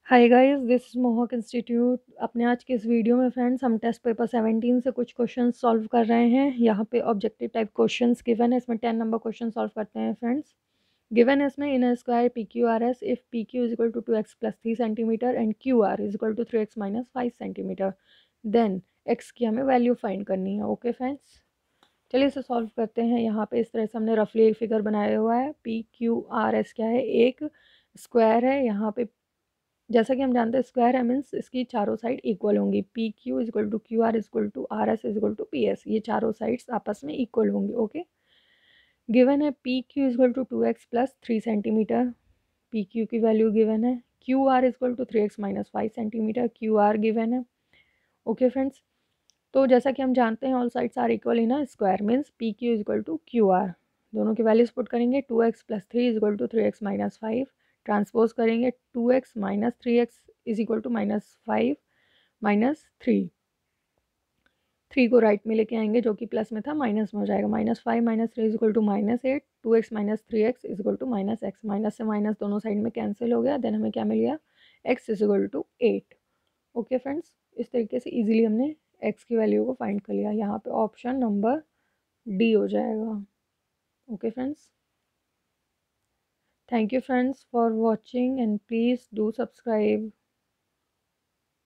Hi guys, this is Mohak institute. अपने आज के इस वीडियो में फ्रेंड्स हम टेस्ट पेपर 17 से कुछ क्वेश्चन सॉल्व कर रहे हैं। यहाँ पे ऑब्जेक्टिव टाइप क्वेश्चंस गिवन है, इसमें 10 नंबर क्वेश्चन सॉल्व करते हैं फ्रेंड्स। गिवन है इसमें in a square P Q R S if P Q is equal to 2x plus 3 centimetre and Q R is equal to 3x minus 5 centimetre, then x की हमें value find करनी है। Okay friends, चलिए इसे solve करते हैं। यहाँ पे इस तरह से हमने रफली एक फिगर बनाया हुआ है। पी क्यू आर एस क्या है, एक स्क्वायर है। यहाँ पे जैसा कि हम जानते हैं स्क्वायर है मीन्स इसकी चारों साइड इक्वल होंगी। P Q is equal to Q R is equal to R S is equal to P S, ये चारों साइड्स आपस में इक्वल होंगी। ओके, गिवन है P Q is equal to 2x plus 3 centimetre, P Q की value given है। Q R is equal to 3x minus 5 centimetre, Q R given है। Okay friends, तो जैसा कि हम जानते हैं all sides are equal in a square means P Q is equal to Q R. दोनों की वैल्यूज पुट करेंगे। 2x plus 3 is equal to 3x minus 5, transpose करेंगे। 2x minus 3x is equal to minus 5 minus 3, 3 को right में लेके आएंगे जो कि प्लस में था माइनस में हो जाएगा। Minus 5 minus 3 is equal to minus 8, 2x minus 3x is equal to minus x. Minus से माइनस दोनों साइड में कैंसिल हो गया, देन हमें क्या मिल गया, x is equal to 8। Okay friends, इस तरीके से इजीली हमने x की वैल्यू को फाइंड कर लिया। यहाँ पे ऑप्शन नंबर डी हो जाएगा। Okay friends, thank you friends for watching and please do subscribe.